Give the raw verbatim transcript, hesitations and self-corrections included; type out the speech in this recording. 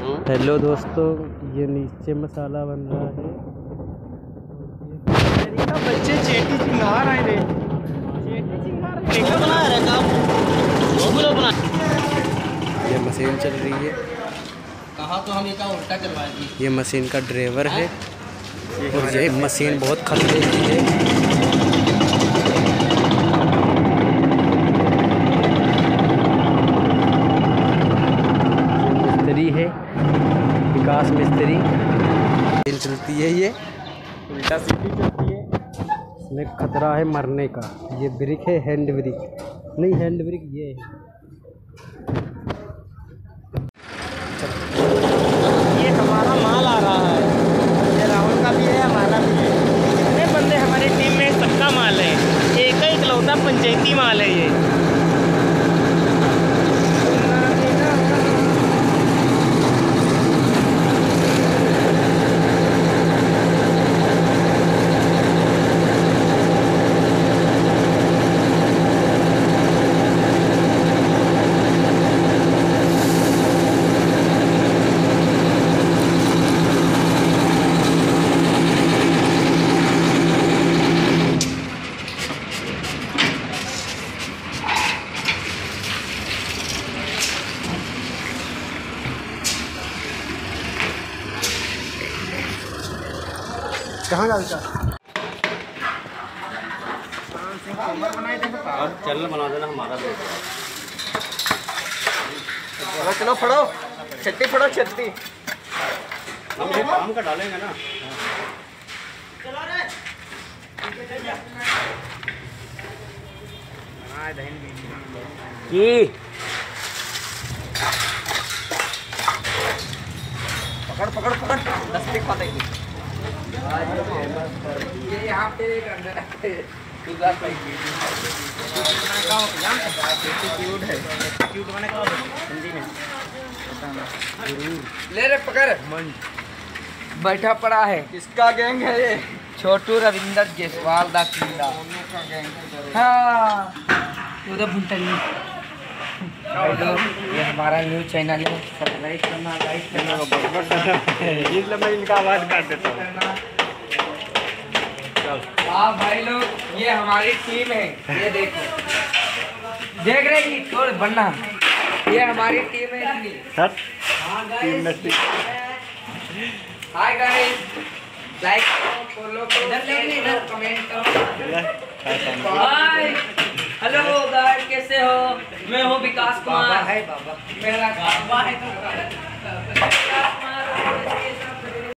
Hello दोस्तों, ये नीचे मसाला बन रहा है। बच्चे चेटी चिंगार आए रे, चेटी चिंगार देखा बना रहा काम वो बना। ये मशीन चल रही है। कहा तो हम ये का उल्टा चलवाएंगे। ये मशीन का ड्राइवर है और ये मशीन बहुत खतरे की है। मिस्त्री है, विकास मिस्त्री। मशीन चलती है, ये उल्टा सीधी चलती है। इसमें खतरा है मरने का। ये ब्रिक है, हैंड ब्रिक नहीं, हैंड ब्रिक ये है। ये हमारा माल आ रहा है, ये राहुल का भी है, हमारा भी है। जितने बंदे हमारी टीम में सबका माल है, एक ही इकलौता पंचायती माल है ये। कहाँ डालता अब चल बना देना हमारा भी। चलो चलो फड़ो, छत्ती फड़ो, छत्ती। हम ये काम का डालेंगे ना। की पकड़ पकड़ पकड़, दस पिक पातेगी। ये यहाँ पे एक अंदर है, गुजरात भाई क्यूट है, क्यूट बने का हिंदी में ले रे पकड़। बैठा पड़ा है, किसका गैंग है ये? छोटू रविंदर जायसवाल दा किंदा। हाँ उधर भुंटनी। ये हमारा न्यूज चैनल है, सब्सक्राइब करना, लाइक करना। इसलिए मैं इनका आवाज काट देता हूँ। हाँ भाई लोग, ये हमारी टीम है, ये देखो, देख रहे हैं थोड़े बनना। ये हमारी टीम है इतनी। हाय गाइस, लाइक करो, फॉलो करो, शेयर करो, कमेंट करो। हाय हेलो गाइस, कैसे हो? मैं हूँ विकास कुमार। बाबा है बाबा, मेरा बाबा है तो